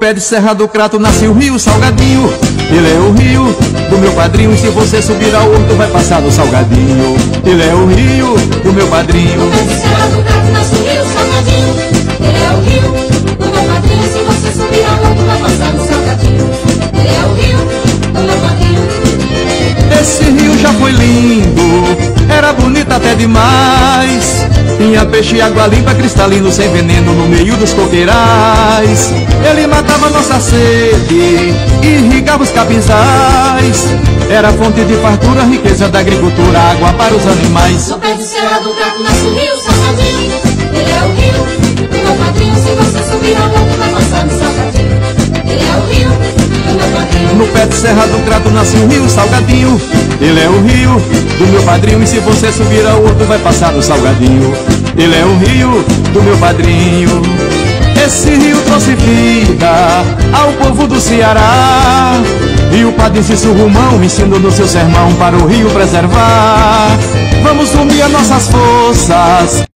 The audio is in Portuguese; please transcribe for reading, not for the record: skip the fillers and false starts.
pé de Serra do Crato nasce o rio Salgadinho. Ele é o rio do meu padrinho, e se você subir ao horto vai passar no Salgadinho. Ele é o rio do meu padrinho. No pé de Serra do Crato nasce o rio Salgadinho. Ele é o rio do meu padrinho, se você subir ao horto vai passar no Salgadinho. Ele é o rio do meu padrinho. Esse rio já foi lindo, era bonito até demais. Tinha peixe e água limpa, cristalino, sem veneno, no meio dos coqueirais. Ele matava nossa sede e irrigava os capinzais. Era fonte de fartura, riqueza da agricultura, água para os animais. No pé de Serra do Crato nasce o rio Salgadinho. Ele é o rio do meu padrinho, se você subir ao horto vai passar no Salgadinho. Ele é o rio do meu padrinho. No pé de Serra do Crato nasce o rio Salgadinho. Ele é o rio do meu padrinho, e se você subir ao horto vai passar no Salgadinho. Ele é o rio do meu padrinho. Esse rio trouxe vida ao povo do Ceará, e o padre Cício Romão ensinou no seu sermão para o rio preservar. Vamos unir as nossas forças